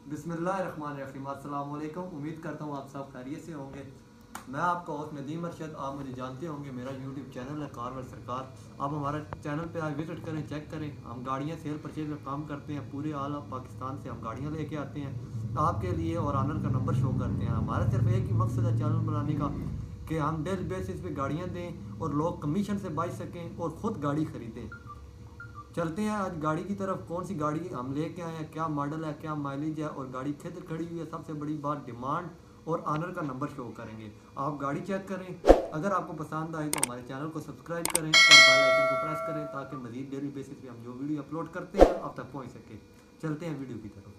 बिस्मिल्लाहिर्रहमानिर्रहीम। अस्सलाम वालेकुम। उम्मीद करता हूँ आप सब खैरियत से होंगे। मैं आपका होस्ट नदीम अरशद। आप मुझे जानते होंगे, मेरा यूट्यूब चैनल है कारवर सरकार। आप हमारा चैनल पे आज विजिट करें, चेक करें। हम गाड़ियाँ सेल परचेज का काम करते हैं। पूरे आल ऑफ पाकिस्तान से हम गाड़ियाँ लेके आते हैं आपके लिए और ऑनर का नंबर शो करते हैं। हमारा सिर्फ एक ही मकसद है चैनल बनाने का कि हम डेली बेसिस पे गाड़ियाँ दें और लोग कमीशन से बच सकें और ख़ुद गाड़ी ख़रीदें। चलते हैं आज गाड़ी की तरफ। कौन सी गाड़ी हम लेके आए हैं, क्या मॉडल है, क्या माइलेज है और गाड़ी किधर खड़ी हुई है। सबसे बड़ी बात डिमांड और ऑनर का नंबर शो करेंगे। आप गाड़ी चेक करें। अगर आपको पसंद आए तो हमारे चैनल को सब्सक्राइब करें और बेल आइकन को प्रेस करें ताकि मजीद डेली बेसिस पे हम जो वीडियो अपलोड करते हैं आप तक पहुंच सके। चलते हैं वीडियो की तरफ।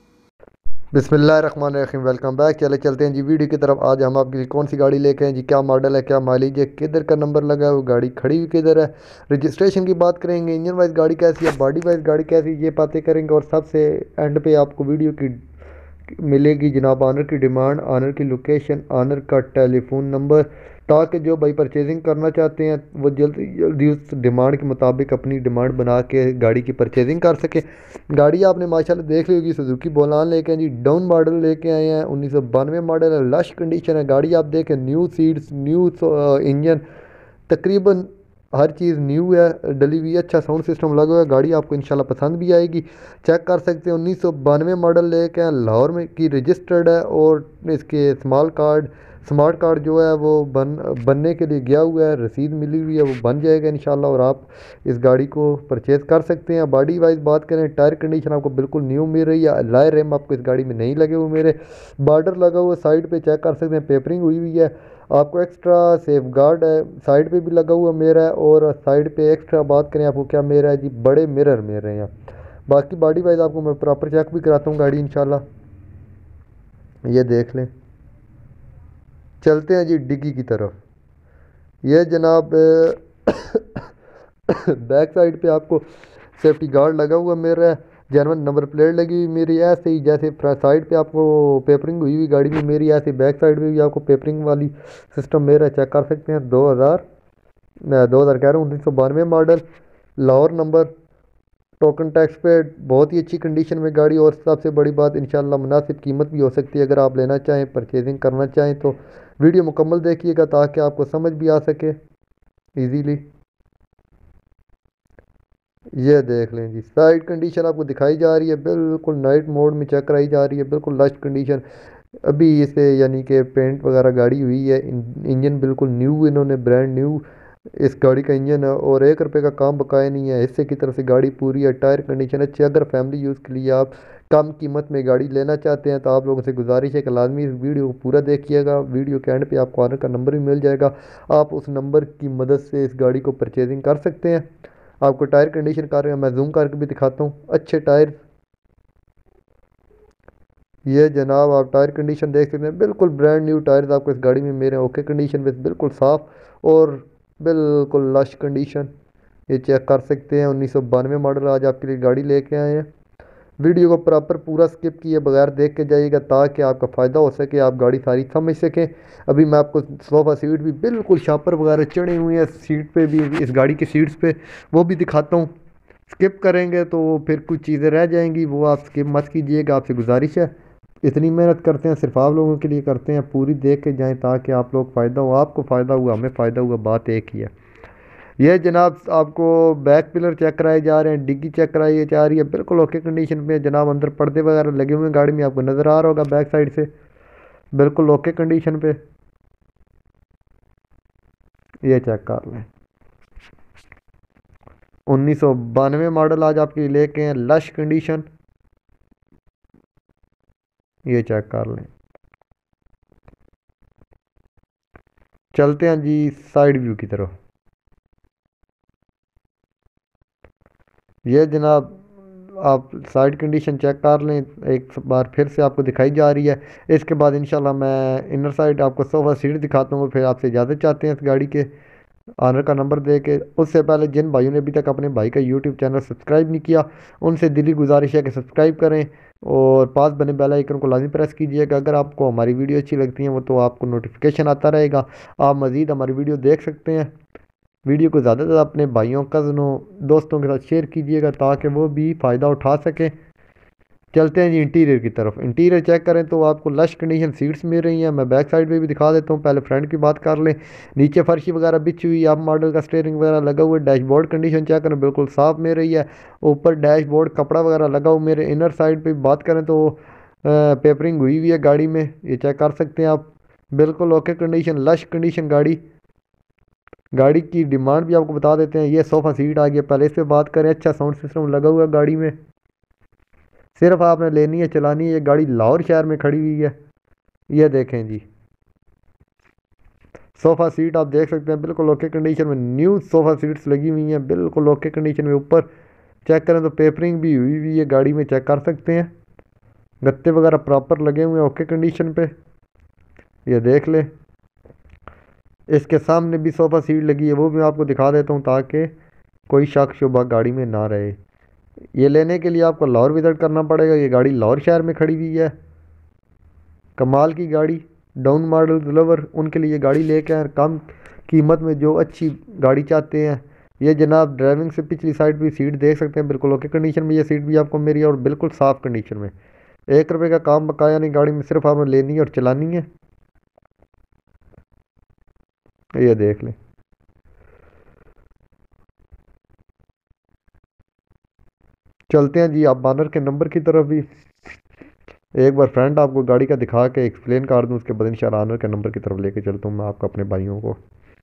बिस्मिल्लाहिर्रहमानिर्रहीम। Welcome back. चले चलते हैं जी वीडियो की तरफ। आज हम आपके लिए कौन सी गाड़ी लेके हैं जी, क्या मॉडल है, क्या माइलेज है, किधर का नंबर लगा है, वो गाड़ी खड़ी हुई किधर है, रजिस्ट्रेशन की बात करेंगे, इंजन वाइज गाड़ी कैसी है, बॉडी वाइज गाड़ी कैसी है, ये बातें करेंगे। और सबसे एंड पे आपको वीडियो की मिलेगी जनाब ऑनर की डिमांड, ऑनर की लोकेशन, ऑनर का टेलीफोन नंबर, ताकि जो भाई परचेजिंग करना चाहते हैं वो जल्दी जल्दी उस डिमांड के मुताबिक अपनी डिमांड बना के गाड़ी की परचेजिंग कर सके। गाड़ी आपने माशाल्लाह देख ली होगी, सुजुकी बोलान लेके हैं जी। डाउन मॉडल लेके आए हैं, 1992 मॉडल है, लश कंडीशन है। गाड़ी आप देखें, न्यू सीट्स, न्यू इंजन, तकरीबन हर चीज़ न्यू है, डली हुई। अच्छा साउंड सिस्टम लगा हुआ है। गाड़ी आपको इंशाल्लाह पसंद भी आएगी। चेक कर सकते हैं, 1992 मॉडल लेके हैं, लाहौर में की रजिस्टर्ड है। और इसके स्मार्ट कार्ड जो है वो बनने के लिए गया हुआ है, रसीद मिली हुई है, वो बन जाएगा इंशाल्लाह और आप इस गाड़ी को परचेज़ कर सकते हैं। बॉडी वाइज बात करें, टायर कंडीशन आपको बिल्कुल न्यू मिल रही है। लाए रेम आपको इस गाड़ी में नहीं लगे हुए मेरे, बॉर्डर लगा हुआ साइड पे चेक कर सकते हैं, पेपरिंग हुई हुई है। आपको एक्स्ट्रा सेफ गार्ड है, साइड पे भी लगा हुआ मेरा है। और साइड पे एक्स्ट्रा बात करें आपको क्या मेरा है जी, बड़े मिरर मेरे हैं। बाकी बॉडी वाइज आपको मैं प्रॉपर चेक भी कराता हूँ गाड़ी इंशाल्लाह, ये देख लें। चलते हैं जी डिग्गी की तरफ। ये जनाब बैक साइड पे आपको सेफ्टी गार्ड लगा हुआ मेरा है, जर्मन नंबर प्लेट लगी हुई मेरी। ऐसे ही जैसे साइड पे आपको पेपरिंग हुई हुई गाड़ी में मेरी, ऐसे बैक साइड पे भी आपको पेपरिंग वाली सिस्टम मेरा चेक कर सकते हैं। 2000 कह रहा हूँ, 1992 model, Lahore number, token tax पे, बहुत ही अच्छी कंडीशन में गाड़ी। और सबसे बड़ी बात, इंशाल्लाह मुनासिब कीमत भी हो सकती है। अगर आप लेना चाहें, परचेजिंग करना चाहें तो वीडियो मुकम्मल देखिएगा ताकि आपको समझ भी आ सके इजीली। ये देख लें जी, साइड कंडीशन आपको दिखाई जा रही है, बिल्कुल नाइट मोड में चेक कराई जा रही है, बिल्कुल लश कंडीशन। अभी इसे यानी कि पेंट वगैरह गाड़ी हुई है। इंजन बिल्कुल न्यू, इन्होंने ब्रांड न्यू इस गाड़ी का इंजन है और 1 रुपये का काम बकाया नहीं है। हिस्से की तरफ से गाड़ी पूरी है, टायर कंडीशन अच्छी है। अगर फैमिली यूज़ के लिए आप कम कीमत में गाड़ी लेना चाहते हैं तो आप लोगों से गुजारिश है कि लाजमी इस वीडियो को पूरा देखिएगा। वीडियो के एंड पे आपको ऑनर का नंबर भी मिल जाएगा, आप उस नंबर की मदद से इस गाड़ी को परचेजिंग कर सकते हैं। आपको टायर कंडीशन कर रहे हैं, मैं जूम करके भी दिखाता हूँ, अच्छे टायर। ये जनाब आप टायर कंडीशन देख सकते हैं, बिल्कुल ब्रांड न्यू टायर्स आपको इस गाड़ी में मेरे ओके कंडीशन में, बिल्कुल साफ़ और बिल्कुल लश कंडीशन। ये चेक कर सकते हैं, 1992 मॉडल आज आपके लिए गाड़ी लेके आए हैं। वीडियो को प्रॉपर पूरा स्किप किए बगैर देख के जाइएगा ताकि आपका फ़ायदा हो सके, आप गाड़ी सारी समझ सकें। अभी मैं आपको सोफ़ा सीट भी बिल्कुल शापर वगैरह चढ़े हुए हैं सीट पे भी, इस गाड़ी की सीट्स पे, वो भी दिखाता हूँ। स्किप करेंगे तो फिर कुछ चीज़ें रह जाएंगी, वो आप स्किप मत कीजिएगा, आपसे गुजारिश है। इतनी मेहनत करते हैं सिर्फ आप लोगों के लिए करते हैं, पूरी देख के जाएं ताकि आप लोग फ़ायदा हो, आपको फ़ायदा हुआ, हमें फ़ायदा हुआ, बात एक ही है। यह जनाब आपको बैक पिलर चेक कराए जा रहे हैं, डिग्गी चेक कराई जा रही है, बिल्कुल ओके कंडीशन में जनाब। अंदर पर्दे वगैरह लगे हुए हैं गाड़ी में, आपको नज़र आ रहा होगा बैक साइड से, बिल्कुल ओके कंडीशन पे। ये चेक कर लें, 1992 मॉडल आज आपके लेके हैं, लश कंडीशन। ये चेक कर लें। चलते हैं जी साइड व्यू की तरफ। ये जनाब आप साइड कंडीशन चेक कर लें, एक बार फिर से आपको दिखाई जा रही है। इसके बाद इंशाल्लाह मैं इनर साइड आपको सोफ़ा सीट दिखाता हूँ, फिर आपसे इजाज़त चाहते हैं इस गाड़ी के ऑनर का नंबर दे के। उससे पहले जिन भाइयों ने अभी तक अपने भाई का यूट्यूब चैनल सब्सक्राइब नहीं किया, उनसे दिली गुजारिश है कि सब्सक्राइब करें और पास बने बेल आइकन को लाजमी प्रेस कीजिएगा। अगर आपको हमारी वीडियो अच्छी लगती है वो तो आपको नोटिफिकेशन आता रहेगा, आप मज़ीद हमारी वीडियो देख सकते हैं। वीडियो को ज़्यादा से ज़्यादा अपने भाइयों, कज़नों, दोस्तों के साथ शेयर कीजिएगा ताकि वो भी फ़ायदा उठा सकें। चलते हैं जी इंटीरियर की तरफ। इंटीरियर चेक करें तो आपको लश कंडीशन सीट्स मिल रही हैं। मैं बैक साइड पे भी दिखा देता हूँ, पहले फ्रंट की बात कर लें। नीचे फर्शी वगैरह बिछी हुई, अब मॉडल का स्टीयरिंग वगैरह लगा हुआ है। डैशबोर्ड कंडीशन चेक करें, बिल्कुल साफ मिल रही है। ऊपर डैशबोर्ड कपड़ा वगैरह लगा हुआ। मेरे इनर साइड पर बात करें तो पेपरिंग हुई हुई है गाड़ी में, ये चेक कर सकते हैं आप। बिल्कुल ओके कंडीशन, लश कंडीशन गाड़ी। गाड़ी की डिमांड भी आपको बता देते हैं। ये सोफ़ा सीट आ गया। पहले इस पर बात करें, अच्छा साउंड सिस्टम लगा हुआ है गाड़ी में। सिर्फ आपने लेनी है, चलानी है। ये गाड़ी लाहौर शहर में खड़ी हुई है। ये देखें जी, सोफ़ा सीट आप देख सकते हैं, बिल्कुल ओके कंडीशन में न्यू सोफ़ा सीट्स लगी हुई हैं, बिल्कुल ओके कंडीशन में। ऊपर चेक करें तो पेपरिंग भी हुई हुई है गाड़ी में, चेक कर सकते हैं। गत्ते वगैरह प्रॉपर लगे हुए हैं ओके कंडीशन पे, ये देख ले। इसके सामने भी सोफ़ा सीट लगी है, वो भी मैं आपको दिखा देता हूँ ताकि कोई शक शुबा गाड़ी में ना रहे। ये लेने के लिए आपको लाहौर विज़िट करना पड़ेगा। ये गाड़ी लाहौर शहर में खड़ी हुई है। कमाल की गाड़ी, डाउन मॉडल लवर उनके लिए गाड़ी लेके आए कम कीमत में, जो अच्छी गाड़ी चाहते हैं। ये जनाब ड्राइविंग से पिछली साइड भी सीट देख सकते हैं, बिल्कुल ओके कंडीशन में ये सीट भी आपको मेरी, और बिल्कुल साफ़ कंडीशन में। 1 रुपये का काम बकाया नहीं गाड़ी में, सिर्फ आपने लेनी है और चलानी है। ये देख लें। चलते हैं जी आप बानर के नंबर की तरफ भी। एक बार फ्रेंड आपको गाड़ी का दिखा के एक्सप्लेन कर दूं, उसके बाद इंशाल्लाह ऑनर के नंबर की तरफ लेके चलता हूँ मैं आपको, अपने भाइयों को।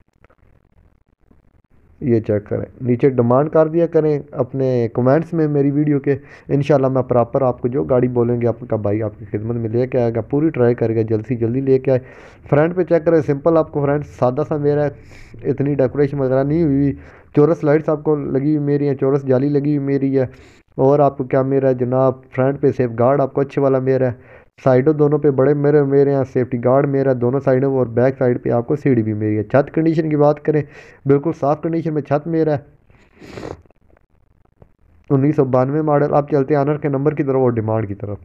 ये चेक करें, नीचे डिमांड कर दिया करें अपने कमेंट्स में मेरी वीडियो के। इंशाल्लाह मैं प्रॉपर आपको जो गाड़ी बोलेंगे आपका भाई आपकी खिदमत में लेके आएगा, पूरी ट्राई करेगा जल्द से जल्दी लेके आए। फ्रंट पे चेक करें, सिंपल आपको फ्रंट सादा सा मेरा है, इतनी डेकोरेशन वगैरह नहीं हुई। चौरस लाइट्स आपको लगी हुई मेरी है, चौरस जाली लगी हुई मेरी है। और आपको क्या मेरा है जनाब, फ्रंट पे सेफ गार्ड आपको अच्छे वाला मेरा है। साइडों दोनों पे बड़े मेरे मेरे यहाँ सेफ्टी गार्ड मेरा दोनों साइडों, और बैक साइड पे आपको सीढ़ी भी मेरी है। छत कंडीशन की बात करें, बिल्कुल साफ कंडीशन में छत मेरा है। 1992 मॉडल। आप चलते हैं आनर के नंबर की तरफ और डिमांड की तरफ।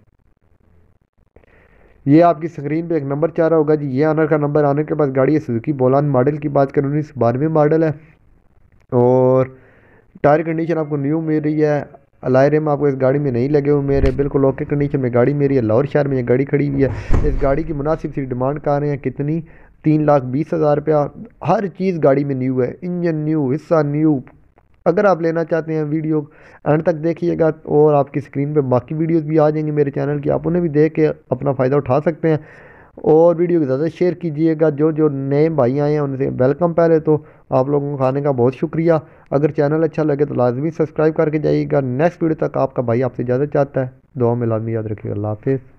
ये आपकी स्क्रीन पे एक नंबर चाह रहा होगा जी, ये आनर का नंबर। आनर के पास गाड़ी है सुजुकी बोलान, मॉडल की बात करें 1992 मॉडल है। और टायर कंडीशन आपको न्यू मिल रही है। अलाय रिम आपको इस गाड़ी में नहीं लगे हुए मेरे, बिल्कुल ओके कंडीशन में गाड़ी मेरी है। लाहौर शहर में ये गाड़ी खड़ी हुई है। इस गाड़ी की मुनासिब सी डिमांड कर रहे हैं कितनी, 3,20,000 रुपया। हर चीज़ गाड़ी में न्यू है, इंजन न्यू, हिस्सा न्यू। अगर आप लेना चाहते हैं वीडियो एंड तक देखिएगा, और आपकी स्क्रीन पे बाकी वीडियोस भी आ जाएंगी मेरे चैनल की, आप उन्हें भी देख के अपना फ़ायदा उठा सकते हैं। और वीडियो को ज़्यादा शेयर कीजिएगा। जो जो नए भाई आए हैं उनसे वेलकम। पहले तो आप लोगों को आने का बहुत शुक्रिया। अगर चैनल अच्छा लगे तो लाजमी सब्सक्राइब करके जाइएगा। नेक्स्ट वीडियो तक आपका भाई आपसे इजाज़त चाहता है। दुआ में लाजमी याद रखिएगा। अल्लाह हाफिज़।